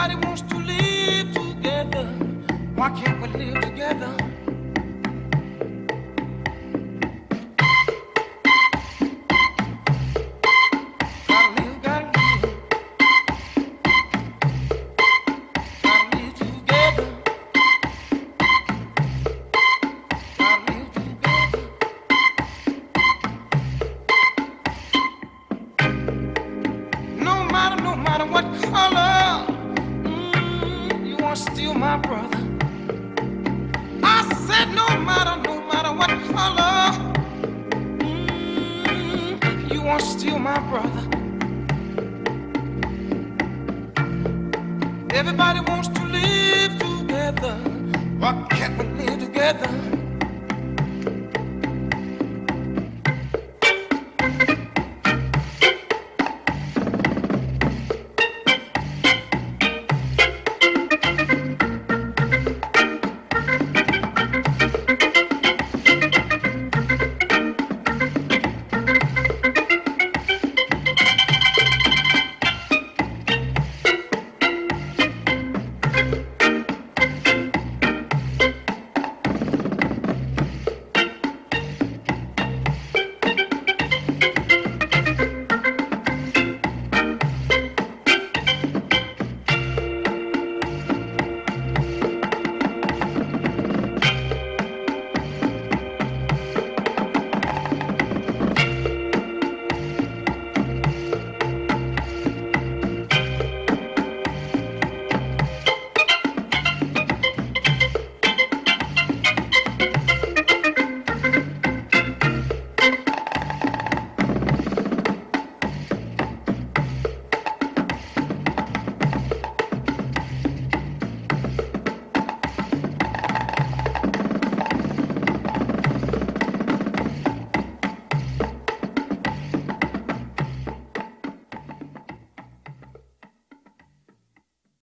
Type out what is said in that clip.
Everybody wants to live together. Why can't we live together? Gotta live, gotta live. Gotta live together. Gotta live together. No matter what color, you want to steal my brother. I said no matter what color, you want to steal my brother. Everybody wants to live together. Why can't we live together?